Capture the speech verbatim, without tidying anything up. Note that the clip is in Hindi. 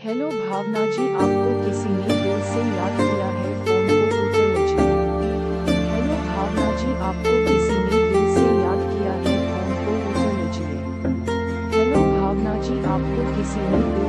हेलो भावना जी, आपको किसी ने दिल से याद किया है, फोन को उठा लीजिए। हेलो भावना जी, आपको किसी ने दिल से याद किया है, फोन को उठा लीजिए। हेलो भावना जी, आपको किसी ने